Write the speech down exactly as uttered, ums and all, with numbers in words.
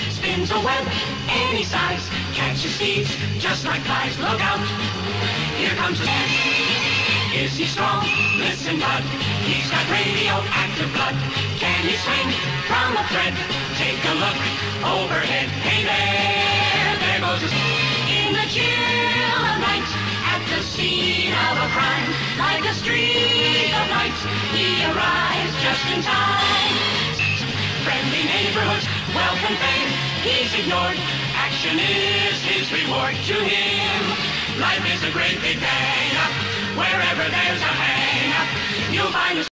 spins a web any size, catches thieves just like flies. Look out, here comes the man. Is he strong? Listen, bud, he's got radioactive blood. Can he swing from a thread? Take a look overhead. Hey there, there goes his... In the chill of night, at the scene of a crime, like a streak of light, he arrives just in time. Friendly neighborhoods, wealth and fame, he's ignored. Action is his reward. To him, life is a great big bang. Wherever there's a hang, you'll find a